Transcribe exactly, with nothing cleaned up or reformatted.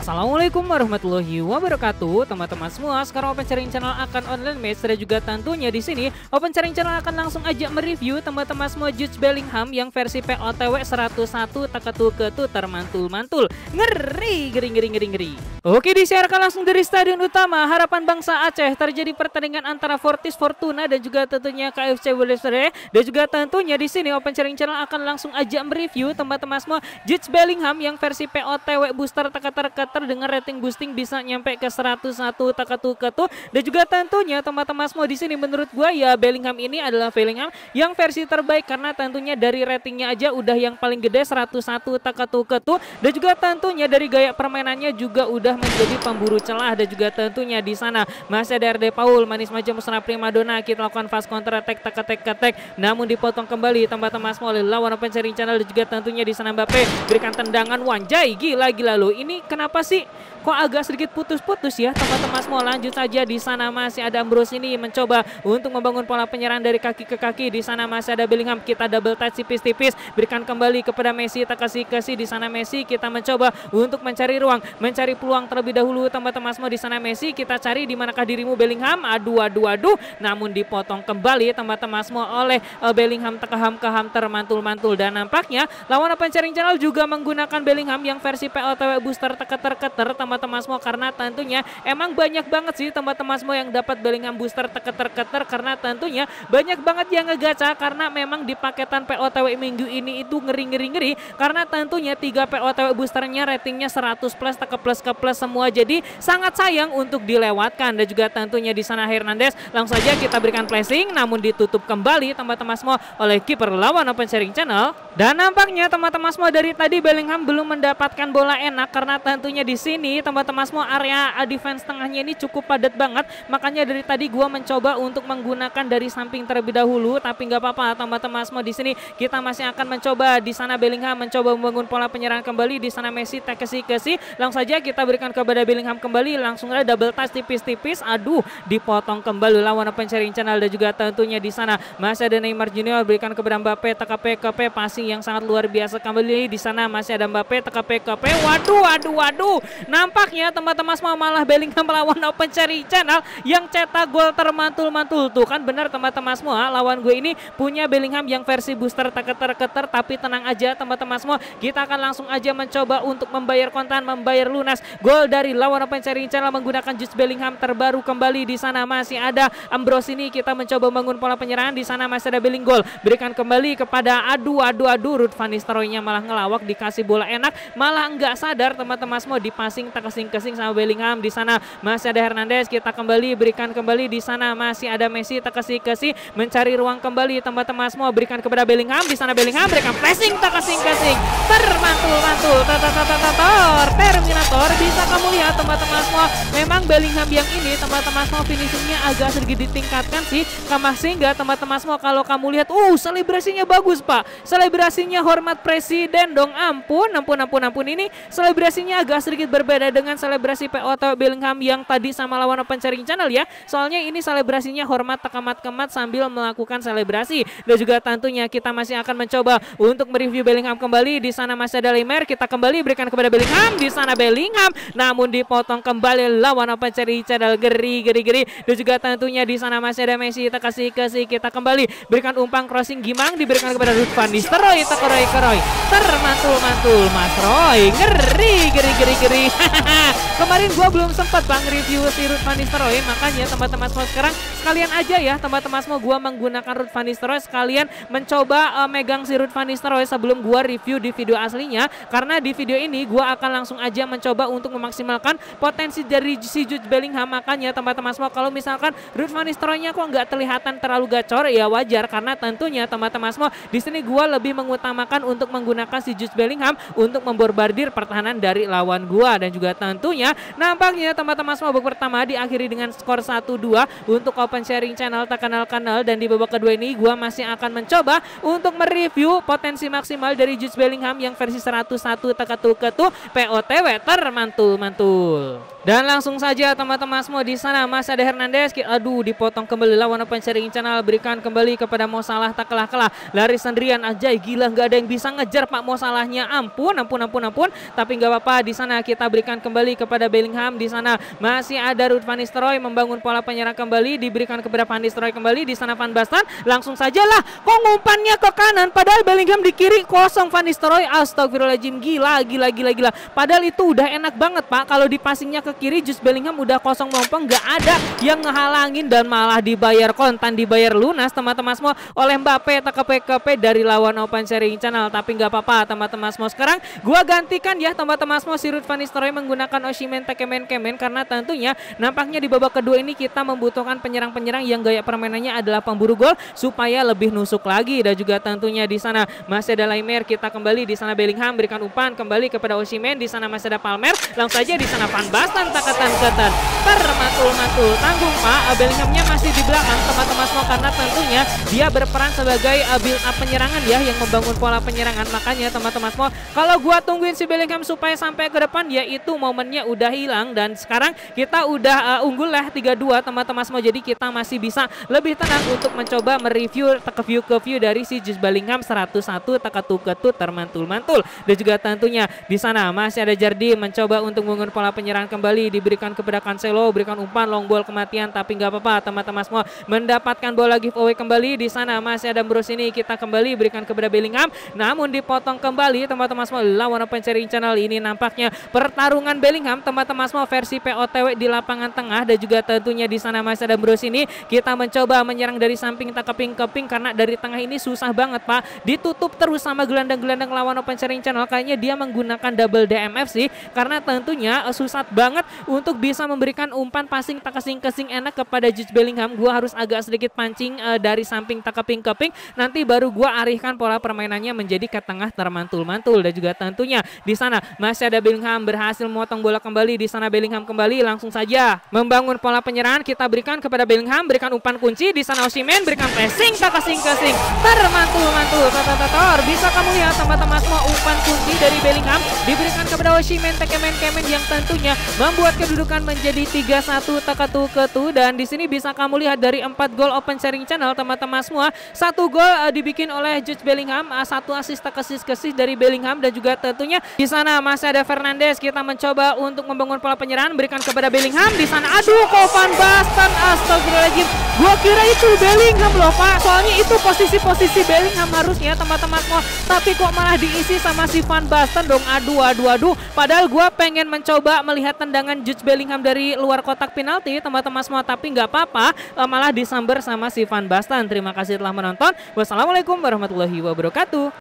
Assalamualaikum warahmatullahi wabarakatuh, teman-teman semua. Sekarang Open Sharing Channel akan online match dan juga tentunya di sini Open Sharing Channel akan langsung aja mereview teman-teman semua Jude Bellingham yang versi P O T W seratus satu taketu-ketu termantul-mantul. Ngeri, ngeri, ngeri, ngeri, ngeri. Oke, disiarkan langsung dari Stadion Utama Harapan Bangsa Aceh. Terjadi pertandingan antara Fortis Fortuna dan juga tentunya K F C Wellesley. Dan juga tentunya di sini Open Sharing Channel akan langsung aja mereview teman-teman semua Jude Bellingham yang versi P O T W booster teka-teka dengan rating boosting bisa nyampe ke seratus satu taketu-ketu. Dan juga tentunya teman-teman semua di sini menurut gua ya Bellingham ini adalah Bellingham yang versi terbaik karena tentunya dari ratingnya aja udah yang paling gede seratus satu taketu-ketu. Dan juga tentunya dari gaya permainannya juga udah menjadi pemburu celah. Dan juga tentunya di sana masih ada R D Paul manis macam musnah primadona. Kita lakukan fast counter attack tek-tek-tek namun dipotong kembali teman-teman semua oleh lawan Open Sharing Channel. Dan juga tentunya di sana Mbappe berikan tendangan wanjai, gila-gila lo. Ini kenapa sih kok agak sedikit putus-putus ya teman-teman semua. Lanjut saja di sana masih ada Ambrose ini mencoba untuk membangun pola penyerang dari kaki ke kaki. Di sana masih ada Bellingham, kita double touch tipis-tipis berikan kembali kepada Messi, tak kasih-kasih di sana Messi. Kita mencoba untuk mencari ruang, mencari peluang terlebih dahulu teman-teman semua. Di sana Messi, kita cari di manakah dirimu Bellingham. Aduh aduh aduh namun dipotong kembali teman-teman semua oleh uh, Bellingham tekaham-kaham termantul-mantul. Dan nampaknya lawan Open Sharing Channel juga menggunakan Bellingham yang versi P O T W booster teker-teker teman-teman semua karena tentunya emang banyak banget sih teman-teman semua yang dapat Bellingham booster teker-teker karena tentunya banyak banget yang ngegacha karena memang di paketan P O T W minggu ini itu ngeri-ngeri-ngeri karena tentunya tiga P O T W boosternya ratingnya seratus plus teke plus ke plus semua, jadi sangat sayang untuk dilewatkan. Dan juga tentunya di sana Hernandez langsung saja kita berikan flashing namun ditutup kembali teman-teman semua oleh kiper lawan Open Sharing Channel. Dan nampaknya teman-teman semua dari tadi Bellingham belum mendapatkan bola enak karena tentunya di sini teman-teman semua area defense tengahnya ini cukup padat banget. Makanya dari tadi gua mencoba untuk menggunakan dari samping terlebih dahulu, tapi nggak apa-apa teman-teman semua. Di sini kita masih akan mencoba. Di sana Bellingham mencoba membangun pola penyerang kembali. Di sana Messi tak kesi-kesi. Langsung saja kita berikan kepada Bellingham kembali. Langsung ada double touch tipis-tipis. Aduh, dipotong kembali lawan Open Sharing Channel. Dan juga tentunya di sana masih ada Neymar Junior berikan kepada Mbappe, T K P K P passing yang sangat luar biasa kembali. Di sana masih ada Mbappe, T K P K P. Waduh, waduh, waduh. Nampaknya teman-teman semua malah Bellingham melawan Open Sharing Channel yang cetak gol termantul-mantul. Tuh kan benar teman-teman semua, lawan gue ini punya Bellingham yang versi booster teker-teker. Tapi tenang aja teman-teman semua, kita akan langsung aja mencoba untuk membayar kontan, membayar lunas gol dari lawan Open Sharing Channel menggunakan Jude Bellingham terbaru kembali. Di sana masih ada Ambrose ini, kita mencoba membangun pola penyerang. Di sana masih ada Bellingham, gol berikan kembali kepada aduh aduh aduh Ruud van Nistelrooy-nya malah ngelawak, dikasih bola enak malah enggak sadar teman-teman semua, dipasing tak kesing-kesing sama Bellingham. Di sana masih ada Hernandez, kita kembali berikan kembali. Di sana masih ada Messi tak kasih-kasih mencari ruang kembali teman-teman semua, berikan kepada Bellingham. Di sana Bellingham berikan flashing tak kasing-kasing termantul-mantul tatar Terminator. Bisa kamu lihat teman-teman semua, memang Bellingham yang ini teman-teman semua finishingnya agak sedikit ditingkatkan sih kamah, sehingga teman-teman semua kalau kamu lihat uh selebrasinya bagus pak, selebrasinya hormat presiden dong. Ampun ampun ampun ampun ini selebrasinya agak sedikit berbeda dengan selebrasi P O T W Bellingham yang tadi sama lawan Open Sharing Channel ya. Soalnya ini selebrasinya hormat kemat-kemat sambil melakukan selebrasi. Dan juga tentunya kita masih akan mencoba untuk mereview Bellingham kembali. Di sana masih ada Laimer, kita kembali berikan kepada Bellingham. Di sana Bellingham namun dipotong kembali lawan Open Sharing Channel, geri geri geri. Dan juga tentunya di sana masih ada Messi, tak kasih kasih kita kembali berikan umpan crossing gimang diberikan kepada Ruud van Nistelrooy, tak keroy keroy termantul-mantul Mas Roy, ngeri geri geri geri. Kemarin gua belum sempat bang review si Ruud van Nistelrooy, makanya teman-teman semua sekarang sekalian aja ya teman-teman semua gua menggunakan Ruud van Nistelrooy sekalian mencoba uh, megang si Ruud van Nistelrooy sebelum gua review di video aslinya, karena di video ini gua akan langsung aja mencoba untuk memaksimalkan potensi dari si Jude Bellingham. Makanya teman-teman semua kalau misalkan Ruud van Nistelrooy-nya kok nggak terlihatan terlalu gacor ya wajar, karena tentunya teman-teman semua di sini gua lebih mengutamakan untuk menggunakan si Jude Bellingham untuk memborbardir pertahanan dari lawan gua. Dan juga tentunya nampaknya teman-teman semua babak pertama diakhiri dengan skor satu dua untuk Open Sharing Channel tak kanal-kanal. Dan di babak kedua ini gua masih akan mencoba untuk mereview potensi maksimal dari Jude Bellingham yang versi seratus satu taketu-ketu P O T W termantul-mantul. Dan langsung saja teman-teman semua di sana masih ada Hernandez. Aduh, dipotong kembali lawan open sharing channel, berikan kembali kepada Mo Salah, tak kalah-kalah. Lari sendirian aja, gila nggak ada yang bisa ngejar Pak Mo Salahnya. Ampun, ampun, ampun, ampun. Tapi nggak apa-apa, di sana kita berikan kembali kepada Bellingham. Di sana masih ada Ruud van Nistelrooy membangun pola penyerang kembali, diberikan kepada Van Nistelrooy kembali. Di sana Van Basten langsung sajalah kok ngumpannya ke kanan, padahal Bellingham di kiri kosong. Van Nistelrooy, astagfirullahaladzim, gila, gila, gila, gila. Padahal itu udah enak banget Pak, kalau dipassingnya ke kiri Jude Bellingham udah kosong melompong, nggak ada yang ngehalangin dan malah dibayar kontan, dibayar lunas teman-teman semua oleh Mbappe tak P K P dari lawan open sharing channel. Tapi nggak apa-apa teman-teman semua, sekarang gua gantikan ya teman-teman semua si Ruud van Nistelrooy menggunakan Osimhen Tekemen-Kemen, karena tentunya nampaknya di babak kedua ini kita membutuhkan penyerang-penyerang yang gaya permainannya adalah pemburu gol supaya lebih nusuk lagi. Dan juga tentunya di sana masih ada Laimer, kita kembali di sana Bellingham berikan umpan kembali kepada Osimhen. Di sana masih ada Palmer, langsung saja di sana Van Basten tak ketan-ketan termatul-matul tanggung Pak. Bellinghamnya masih di belakang teman-teman semua, karena tentunya dia berperan sebagai uh, build up penyerangan ya, yang membangun pola penyerangan. Makanya teman-teman semua, kalau gua tungguin si Bellingham supaya sampai ke depan, yaitu momennya udah hilang. Dan sekarang kita udah uh, unggul lah tiga dua teman-teman semua, jadi kita masih bisa lebih tenang untuk mencoba mereview ke view ke view dari si Jude Bellingham seratus satu tekatu-ketut termantul-mantul. Dan juga tentunya di sana masih ada Jardim mencoba untuk membangun pola penyerangan kembali, diberikan kepada Cancelo, berikan umpan long ball kematian, tapi nggak apa-apa teman-teman semua, mendapatkan bola giveaway kembali. Di sana masih ada Bros ini, kita kembali berikan kepada Bellingham, namun dipotong kembali teman-teman semua lawan open sharing channel. Ini nampaknya pertarungan Bellingham teman-teman semua versi P O T W di lapangan tengah. Dan juga tentunya di sana masih ada Bros ini, kita mencoba menyerang dari samping tak keping-keping, karena dari tengah ini susah banget Pak, ditutup terus sama gelandang-gelandang lawan open sharing channel. Kayaknya dia menggunakan double D M F sih, karena tentunya uh, susah banget untuk bisa memberikan umpan passing tak kesing-kesing enak kepada Jude Bellingham. Gua harus agak sedikit pancing uh, dari samping tak keping-keping, nanti baru gua arihkan pola permainannya menjadi ke tengah termantul-mantul. Dan juga tentunya di sana masih ada Bellingham berhasil memotong bola kembali. Di sana Bellingham kembali langsung saja membangun pola penyerangan, kita berikan kepada Bellingham, berikan umpan kunci. Di sana Osimhen berikan pressing tak kesing-kesing termantul-mantul tatator. Bisa kamu lihat teman-teman semua, umpan kunci dari Bellingham diberikan kepada Osimhen Tekemen-Kemen yang tentunya membuat kedudukan menjadi tiga satu tekatu-ketu. Dan di sini bisa kamu lihat dari empat gol open sharing channel teman-teman semua, satu gol uh, dibikin oleh Jude Bellingham, uh, satu assist tak kesis-kesis dari Bellingham. Dan juga tentunya di sana masih ada Fernandes, kita mencoba untuk membangun pola penyerangan, berikan kepada Bellingham. Di sana aduh kok Van Basten, astagfirullahaladzim, gua kira itu Bellingham loh Pak, soalnya itu posisi-posisi Bellingham harusnya teman-teman semua, tapi kok malah diisi sama si Van Basten dong. Aduh aduh aduh, padahal gua pengen mencoba melihat tendangan Jude Bellingham dari luar kotak penalti teman-teman semua, tapi nggak apa-apa, malah disamber sama si Van Basten. Terima kasih telah menonton. Wassalamualaikum warahmatullahi wabarakatuh.